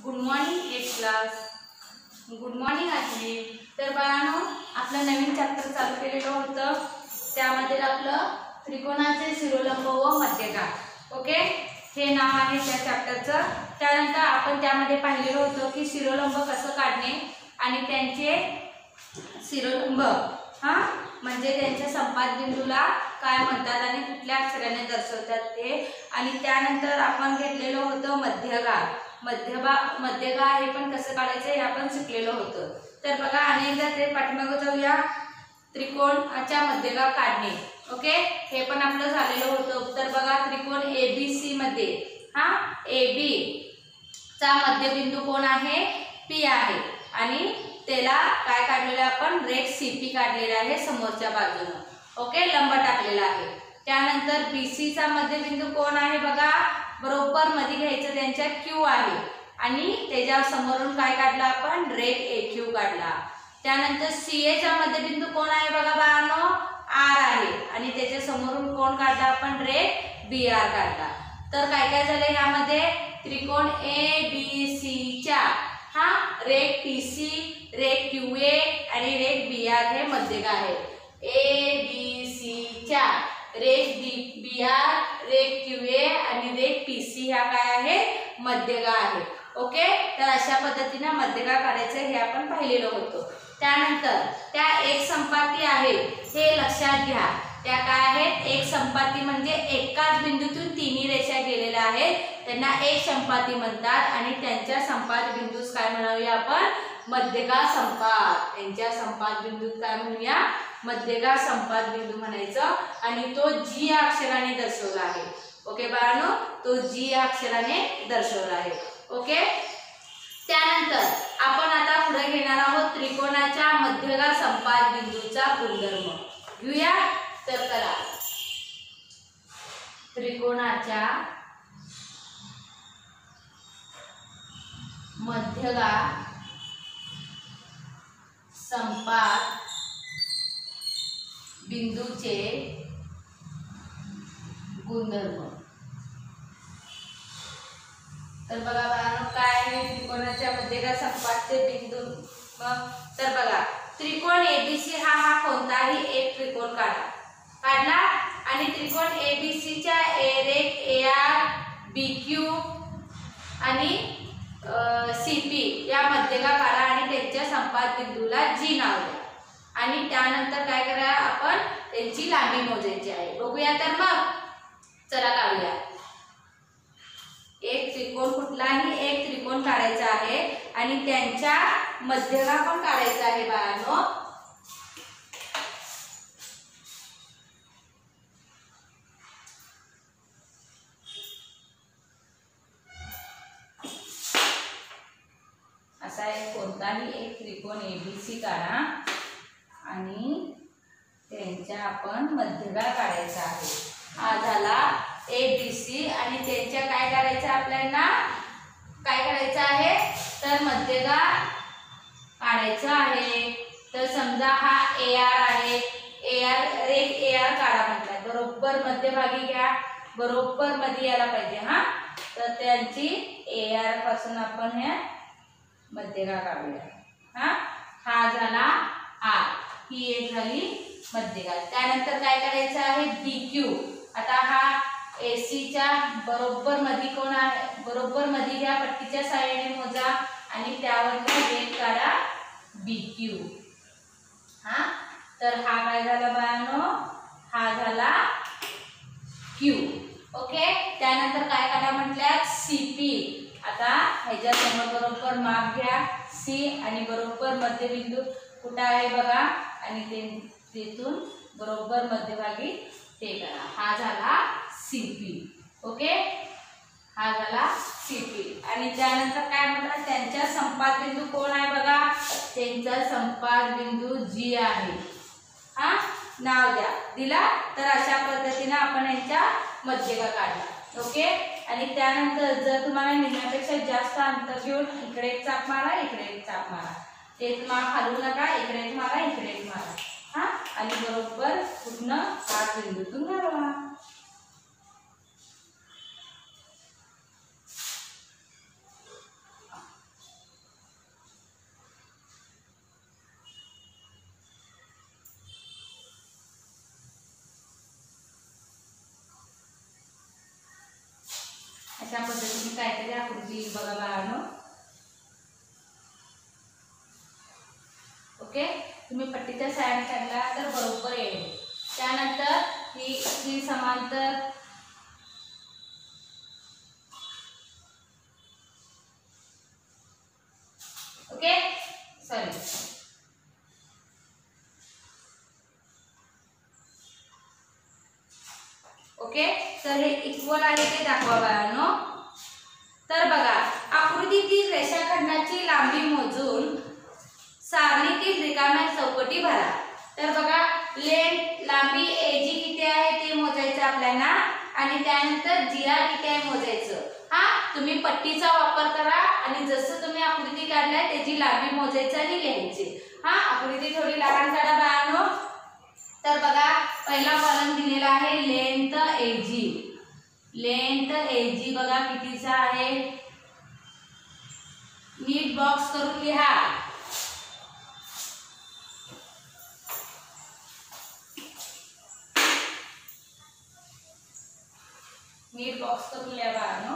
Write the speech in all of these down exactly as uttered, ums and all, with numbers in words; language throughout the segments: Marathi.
Good morning eight class. Good morning आजी. तर बाळांनो, आपलं नवीन चॅप्टर चालू केलेलं होतं, त्यामध्ये आपलं त्रिकोणाचे शिरोलंब व मध्यगाठ. ओके, हे नाव आहे त्या चॅप्टरचं. त्यानंतर आपण त्यामध्ये पाहिलेलं होतं की शिरोलंब कसं काढणे आणि त्यांचे शिरोलंब हा म्हणजे त्यांच्या संपात बिंदूला काय म्हणतात आणि कुठल्या अक्षराने दर्शवतात ते. आणि त्यानंतर आपण घेतलेलं होतं मध्यगाठ. मध्यभा मध्यगाठ हे पण कसं काढायचं हे आपण शिकलेलं होतं. तर बघा, अनेकदा ते पाठीमागे जाऊया. त्रिकोणाच्या मध्यगाठ काढणे. ओके, हे पण आपलं झालेलं होतं. तर बघा, त्रिकोण ए बी सी मध्ये हा ए बी चा मध्यबिंदू कोण आहे? पी आहे. आणि त्याला काय काढलेलं आपण? रेख सी पी काढलेला आहे समोरच्या बाजूने. ओके, लंब टाकलेला आहे. त्यानंतर बी सी चा मध्यबिंदू कोण आहे? बघा, बरोबर मध्ये घ्यायचं, त्यांच्या क्यू आहे आणि त्याच्या समोरून काय काढला आपण? रेख ए क्यू काढला. त्यानंतर सी ए चा मध्यबिंदू कोण आहे? बघा बाळांनो, आर आहे आणि त्याच्या समोरून कोण काढला आपण? रेख बी आर काढला. तर काय काय झालं यामध्ये? त्रिकोण ए बी सी च्या हा रेख टी सी, रेख क्यू ए आणि रेख बी आर हे मध्यगाठ आहे. ए बी सी च्या रेख बी बी आर, रेख क्यू ए आणि रेख टी सी ह्या काय आहे? मध्यगाठ आहे. ओके, तर अशा पद्धतीने मध्यगाठ काढायचं हे आपण पाहिलेलं होतं. त्यानंतर त्या एक संपाती आहे हे लक्षात घ्या. त्या काय आहेत? एक संपाती म्हणजे एकाच बिंदूतून तिन्ही रेषा गेलेल्या आहेत, त्यांना एक संपाती म्हणतात. आणि त्यांच्या संपात बिंदूस काय म्हणूया आपण? मध्यगाठ संपात. त्यांच्या संपात बिंदूत काय म्हणूया? मध्यगाठ संपात बिंदू म्हणायचं. आणि तो जी या अक्षराने दर्शवला आहे. ओके बाळांनो, तो जी या अक्षराने दर्शवला आहे. ओके, त्यानंतर आपण आता पुढे घेणार आहोत त्रिकोणाच्या मध्यगाठ संपात बिंदूचा गुणधर्म. घेऊया तर चला. त्रिकोणाच्या मध्यगाठ संपात बिंदूचे गुणधर्म. तर बघा बाळांनो, काय आहे त्रिकोणाच्या मध्यगाठ संपातचे बिंदू? मग तर बघा, त्रिकोण एबीसी हा हा कोणताही एक त्रिकोण काढा काढला आणि त्रिकोण एबीसी च्या ए रेख ए आर, बी क्यू आणि सी पी या मध्यगाठ काढा आणि त्यांच्या संपात बिंदूला जी नाव द्या. आणि त्यानंतर काय करा आपण? त्यांची लांबी मोजायची आहे. बघूया तर मग, चला काढूया. एक त्रिकोण, कुठलाही एक त्रिकोण काढायचा आहे आणि त्यांच्या मध्यगाठ पण काढायचा आहे बाळांनो. असा एक कोणताही एक त्रिकोण एबीसी काढा आणि त्यांच्या आपण मध्यगाठ काढायचा आहे. हा झाला ए बी सी. आणि त्यांच्या काय करायचं आपल्याला? काय करायचं आहे? तर मध्यगाठ काढायचं आहे. तर समजा हा ए आर आहे, ए आर रेख ए आर काढा म्हटलं, बरोबर मध्यभागी घ्या, बरोबर मध्ये यायला पाहिजे. हा, तर त्यांची ए आर पासून आपण हे मध्यगाठ काढूया. हा हा झाला आर, ही एक झाली मध्यगाठ. त्यानंतर काय करायचं आहे? D Q. आता हा एसी च्या बरोबर मध्ये कोण आहे? बरोबर मध्ये घ्या, पट्टीच्या साहाय्याने मोजा आणि त्यावर रेख काढा बी क्यू. हा, तर हा काय झाला बाळांनो? हा झाला क्यू. ओके, त्यानंतर काय काढा म्हटल्यात? C P. आता ह्याच्या समोर बरोबर माप घ्या सी आणि बरोबर मध्यबिंदू कुठं आहे बघा आणि ते तिथून बरोबर मध्यभागी ते करा. हा झाला सी पी. ओके, हा झाला सी पी. आणि त्यानंतर काय म्हणतात? त्यांच्या संपात बिंदू कोण आहे बघा? त्यांचा संपात बिंदू जी आहे. हा, नाव द्या. दिला तर अशा पद्धतीने आपण यांच्या मध्यगाठ काढला. ओके, आणि त्यानंतर जर तुम्हाला निम्म्यापेक्षा जास्त अंतर घेऊन इकडे एक चाप मारा, इकडे एक चाप मारा, तेच माप हलवू नका, इकडे एक मारा, इकडे एक मारा. हा, आणि बरोबर पूर्ण आठ बिंदूतून घालवा. अशा पद्धतीने काहीतरी आकृती बघा बाळांनो. ओके, तुम्ही पट्टीच्या साह्याने काढला तर बरोबर येईल. त्यानंतर ही ही समांतर ओके सॉरी ओके तर हे इक्वल आहे ते दाखवा बाळांनो. तर बघा आकृतीतील रेषाखंडाची लांबी मोजून सारणीतील रिकाम्या चौकटी भरा. तर बघा लेंथ लांबी एजी किती आहे ते मोजायचं आपल्याला आणि त्यानंतर जीआर किती आहे मोजायचं. हा तुम्ही पट्टीचा वापर करा आणि जसं तुम्ही आकृती काढलाय त्याची लांबी मोजायची आणि लिहायची. हा आकृती थोडी लहान काढा बाळांनो. तर बघा पहिला कॉलम दिलेला आहे लेंथ एजी. लेंथ एजी बघा कितीचा आहे, नीट बॉक्स करून लिहा. नीट बॉक्स करून लिहा बाळांनो.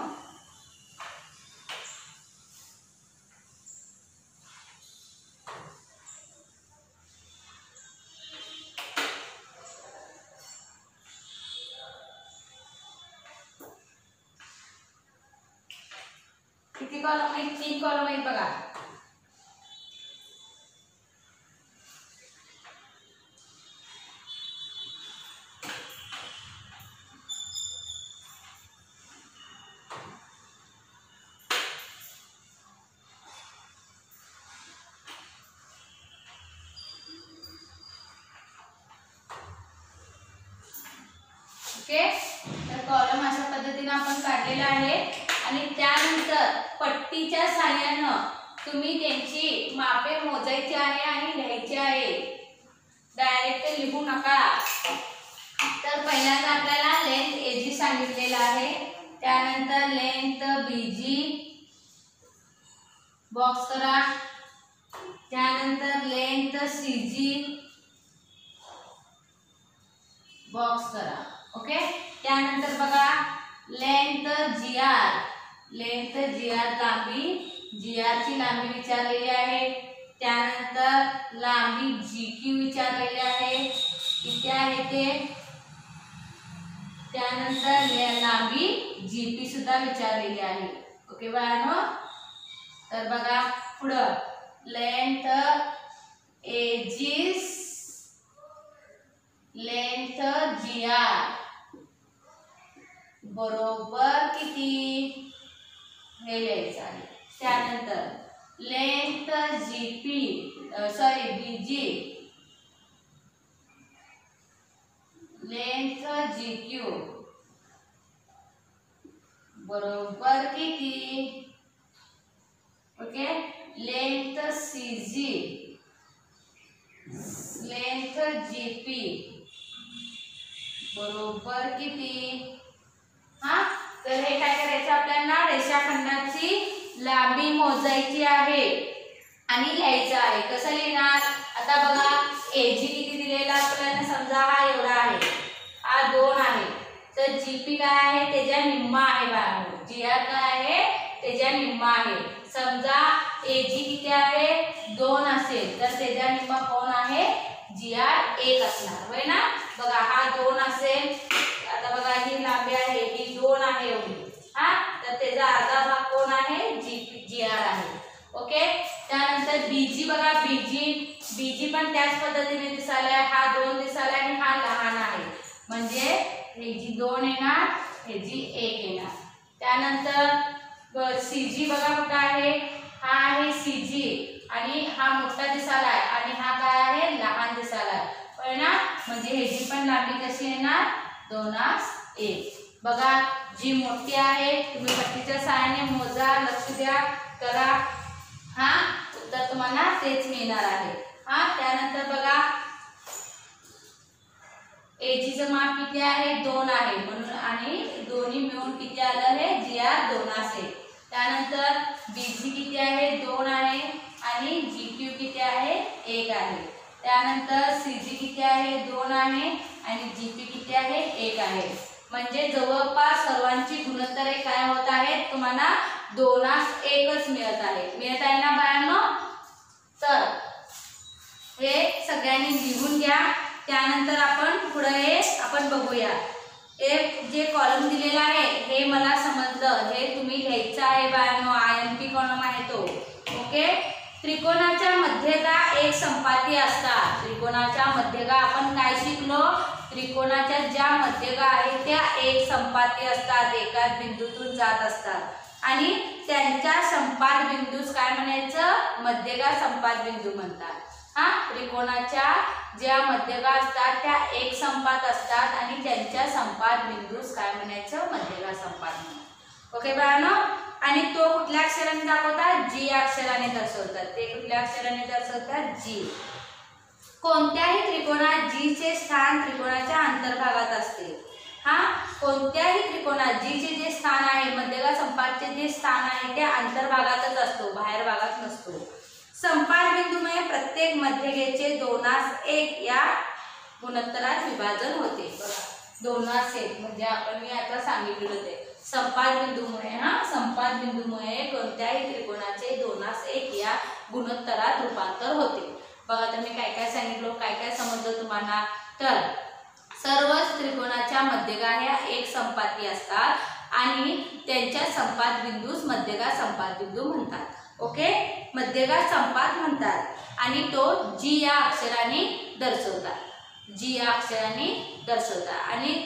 किती कॉलम आहेत, तीन कॉलम आहेत बघा. ओके तर कॉलम अशा पद्धतीने आपण काढलेला आहे आणि त्यानंतर पट्टीच्या साहाय्याने तुम्ही त्यांची मापे मोजायची आहे आणि लिहायची आहे. डायरेक्ट लिहू नका. तर पहिल्यांदा आपल्याला लेंथ एजी सांगितलेला आहे, त्यानंतर लेंथ बीजी बॉक्स करा, त्यानंतर लेंथ सीजी बॉक्स करा. ओके त्यानंतर बघा लेंथ जीआर. लेंथ जीआर लांबी, जीआर ची लांबी विचारलेली आहे. त्यानंतर लांबी जीक्यू विचारलेली आहे, किती आहे ते. त्यानंतर लांबी जीपी सुद्धा विचारलेली आहे. ओके बाळांनो. तर बघा पुढं लेंथ एजीस लेंथ जीआर बरोबर किती हे लिहायचं आहे. त्यानंतर length GP sorry BG length GQ बरोबर किती. Okay length CG length GP बरोबर किती. हा तर हे काय करायचं आपल्याला रेषाखंडाची लांबी मोजायची आहे आणि लिहायचं आहे. कसं लिहिणार आता बघा एजी किती दिलेला आपल्याला समजा हा एवढा आहे, हा दोन आहे, तर जीपी काय आहे त्याच्या निम्मा आहे बाळांनो. जीआर काय आहे त्याच्या निम्मा आहे. समजा एजी किती आहे दोन असेल तर त्याच्या निम्मा कोण आहे जीआर एक असणार होय ना. बघा हा दोन असेल, आता बघा ही लांबी आहे ही दोन आहे एवढी, हा तर त्याचा अर्धा भाग कोण आहे जी जीआर आहे. ओके त्यानंतर बीजी बघा बीजी बीजी पण त्याच पद्धतीने दिसायला, हा दोन दिसायला आणि हा लहान आहे म्हणजे हे जी दोन येणार हे जी एक येणार. त्यानंतर सीजी बघा कुठं आहे, हा आहे सीजी आणि हा मोठा दिसायला आहे आणि हा काय आहे लहान दिसायला आहे पण ना. म्हणजे ह्याची पण लांबी कशी येणार दोनास एक. बघा जी मोठी आहे तुम्ही पट्टीच्या साहाय्याने मोजा, लक्ष द्या करा. हा उत्तर तुम्हाला तेच मिळणार आहे. हा त्यानंतर बघा एजीचं माप किती आहे दोन आहे म्हणून आणि दोन्ही मिळून किती आलं हे जीआर दोन असेल. त्यानंतर बीजी किती आहे दोन आहे आणि जीक्यू किती आहे एक आहे. त्यानंतर सीजी किती आहे दोन आहे आणि जीपी किती आहे एक आहे. म्हणजे जवळपास सर्वांची गुणोत्तरे काय होत आहे तुम्हाला दोनास एकच मिळत आहे. मिळत आहे ना बाळांनो? तर हे सगळ्यांनी लिहून घ्या. त्यानंतर आपण पुढे हे आपण बघूया. एक जे कॉलम दिलेला आहे हे मला समजलं, हे तुम्ही लिहायचं आहे बाळांनो. आय एम पी कॉलम आहे तो. ओके. त्रिकोणाच्या मध्यगा एक संपाती असतात. त्रिकोणाच्या मध्यगा आपण काय शिकलो? त्रिकोणाच्या ज्या मध्यगा आहेत त्या एक संपाती असतात, एकाच बिंदूतून जात असतात आणि त्यांच्या संपात बिंदूस काय म्हणायचं? मध्यगा संपात बिंदू म्हणतात. हा, त्रिकोणाच्या ज्या मध्यगा असतात त्या एक संपात असतात आणि त्यांच्या संपात बिंदूस काय म्हणायचं? मध्यगा संपात म्हणतात. ओके बाळांनो. आणि तो कुठल्या अक्षराने दाखवतात? जी अक्षराने दर्शवतात. ते कुठल्या अक्षराने दर्शवतात? जी. कोणत्याही त्रिकोणात जी चे स्थान त्रिकोणाच्या अंतर्भागात असते. हा, कोणत्याही त्रिकोणात जी चे जे स्थान आहे, मध्यगा संपातचे जे स्थान आहे ते अंतर्भागातच असतो, बाहेर भागात नसतो. संपात बिंदूमुळे प्रत्येक मध्यगेचे दोनास एक या गुणोत्तरात विभाजन होते. बघा, दोनास एक म्हणजे आपण मी आता सांगितलेलं ते संपात बिंदूमुळे, हा संपात बिंदूमुळे कोणत्याही त्रिकोणाचे दोनास एक या गुणोत्तरात रूपांतर होते. बघा, तर मी काय काय सांगितलं, काय काय समजलं तुम्हाला? तर सर्वच त्रिकोणाच्या मध्यगा ह्या एक संपाती असतात आणि त्यांच्या संपात बिंदूस मध्यगा संपात बिंदू म्हणतात. ओके, मध्यगा संपात म्हणतात आणि तो जी या अक्षराने दर्शवतात. जी या अक्षराने दर्शवतात आणि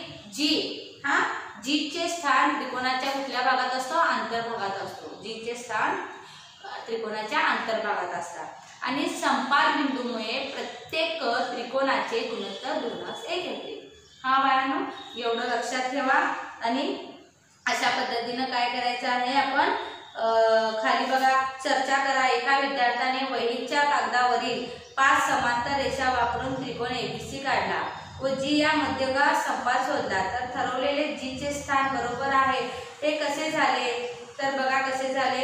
जी, हा जी चे स्थान त्रिकोणाच्या कुठल्या भागात असतो? अंतर्भागात असतो. जी चे स्थान त्रिकोणाच्या अंतर्भागात असतात आणि संपात बिंदूमुळे प्रत्येक त्रिकोणाचे गुणोत्तर दोनास एक येते. हा बाळांनो, एवढं लक्षात ठेवा. आणि अशा पद्धतीनं काय करायचं आहे आपण? खाली बघा, चर्चा करा. एका विद्यार्थ्याने वहीच्या कागदावरील पाच समांतर रेषा वापरून त्रिकोण एबीसी काढला व जी या मध्यगा संपात शोधला. तर ठरवलेले जी चे स्थान बरोबर आहे ते कसे झाले? तर बघा कसे झाले.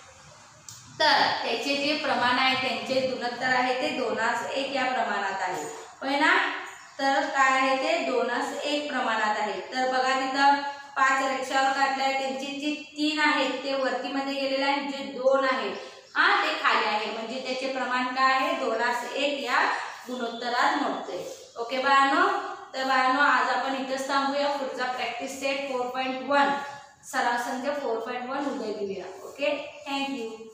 तर त्याचे जे प्रमाण आहे, त्यांचे गुणोत्तर आहे ते दोनास एक या प्रमाणात आहे. होय ना? तर काय आहे ते? दोनास एक प्रमाणात आहे. तर बघा तिथं पाच रेषावर काढल्या, त्यांची जी तीन आहेत ते वरती मध्ये गेलेले आहे, जे दोन आहेत हा ते खाली आहे. म्हणजे त्याचे प्रमाण काय आहे? दोनास एक या गुणोत्तरात मोडते. ओके बाळांनो. तर बाळांनो, आज आपण इथंच थांबूया. पुढचा practice set four point one सराव संच फोर पॉईंट वन उद्या घेऊया. Okay, thank you.